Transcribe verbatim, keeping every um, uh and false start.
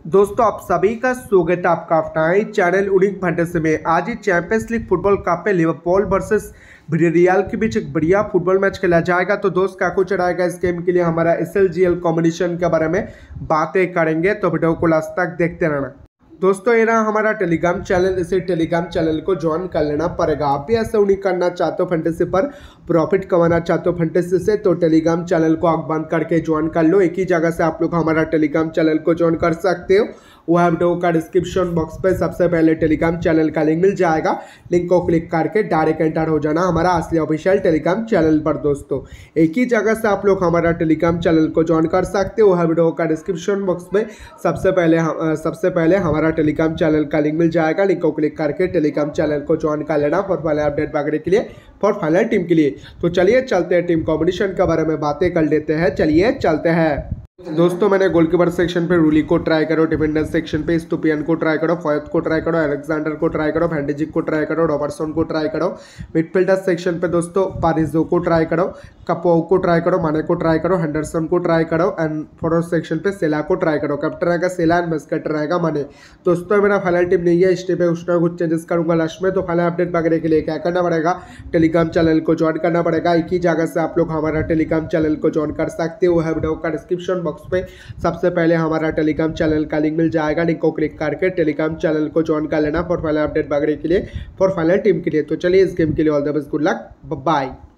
दोस्तों आप सभी का स्वागत है आपका अपना चैनल उनिक फैंटेसी में। आज ही चैंपियंस लीग फुटबॉल कप में लिवरपूल वर्सेस विल के बीच एक बढ़िया फुटबॉल मैच खेला जाएगा। तो दोस्त क्या कुछ रहेगा इस गेम के लिए हमारा S L G L combination के बारे में बातें करेंगे, तो वीडियो को लास्ट तक देखते रहना। दोस्तों ये रहा हमारा टेलीग्राम चैनल, इसे टेलीग्राम चैनल को ज्वाइन कर लेना पड़ेगा। आप भी ऐसा नहीं करना चाहते हो, फैंटेसी पर प्रॉफिट कमाना चाहते हो फैंटेसी से, तो टेलीग्राम चैनल को आप बंद करके ज्वाइन कर लो। एक ही जगह से आप लोग हमारा टेलीग्राम चैनल को ज्वाइन कर सकते हो। वह वीडियो का डिस्क्रिप्शन बॉक्स पे सबसे पहले टेलीग्राम चैनल का लिंक मिल जाएगा। लिंक को क्लिक करके डायरेक्ट एंटर हो जाना हमारा असली ऑफिशियल टेलीग्राम चैनल पर। दोस्तों एक ही जगह से आप लोग हमारा टेलीग्राम चैनल को ज्वाइन कर सकते हो। वह वीडियो का डिस्क्रिप्शन बॉक्स में सबसे पहले सबसे पहले हमारा टेलीग्राम चैनल का लिंक मिल जाएगा। लिंक को क्लिक करके टेलीग्राम चैनल को ज्वाइन कर लेना फॉर फाइनल अपडेट वगैरह के लिए, फॉर फाइनल टीम के लिए। तो चलिए चलते हैं, टीम कॉम्बिनेशन के बारे में बातें कर लेते हैं। चलिए चलते हैं। दोस्तों मैंने गोलकीपर सेक्शन पे रूली को ट्राई करो, डिफेंडर सेक्शन पे स्टुपियन को ट्राई करो, फॉयत को ट्राई करो, अलेक्जेंडर को ट्राई करो, वैंडीजिक को ट्राई करो, रॉबर्टसन को ट्राई करो। मिडफील्डर सेक्शन पे दोस्तों पारिजो को ट्राई करो, कपो को ट्राई करो, माने को ट्राई करो, हेंडरसन को ट्राई करो एंड फॉरवर्ड सेक्शन पे सेला को ट्राई करो। कैप्टन रहेगा सेला एंड वाइस कैप्टन रहेगा माने। दोस्तों मेरा फाइनल टीम नहीं है, इस टीम पे कुछ ना कुछ चेंजेस करूंगा लास्ट में। तो फाइनल अपडेट वगैरह के लिए क्या करना पड़ेगा, टेलीग्राम चैनल को ज्वाइन करना पड़ेगा। एक ही जगह से आप लोग हमारा टेलीग्राम चैनल को ज्वाइन कर सकते हो। वह वीडियो का डिस्क्रिप्शन बॉक्स पे सबसे पहले हमारा टेलीग्राम चैनल का लिंक मिल जाएगा। लिंक को क्लिक करके टेलीग्राम चैनल को ज्वाइन कर लेना फॉर फाइनल अपडेट वगैरह के लिए, फॉर फाइनल टीम के लिए। तो चलिए इस गेम के लिए all the best, good luck, bye.